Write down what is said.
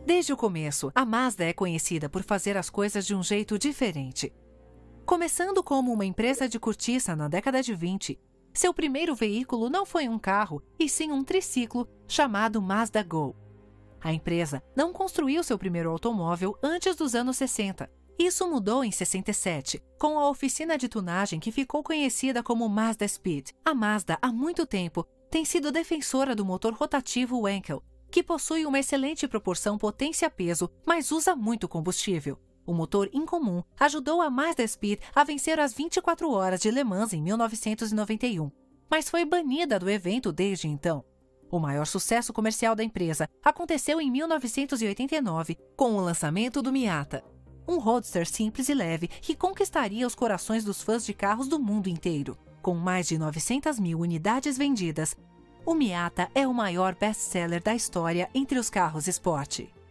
Desde o começo, a Mazda é conhecida por fazer as coisas de um jeito diferente. Começando como uma empresa de cortiça na década de 20, seu primeiro veículo não foi um carro, e sim um triciclo chamado Mazda Go. A empresa não construiu seu primeiro automóvel antes dos anos 60. Isso mudou em 67, com a oficina de tunagem que ficou conhecida como Mazda Speed. A Mazda, há muito tempo, tem sido defensora do motor rotativo Wankel, que possui uma excelente proporção potência-peso, mas usa muito combustível. O motor incomum ajudou a Mazda Speed a vencer as 24 horas de Le Mans em 1991, mas foi banida do evento desde então. O maior sucesso comercial da empresa aconteceu em 1989, com o lançamento do Miata, um roadster simples e leve que conquistaria os corações dos fãs de carros do mundo inteiro. Com mais de 900 mil unidades vendidas, o Miata é o maior best-seller da história entre os carros esporte.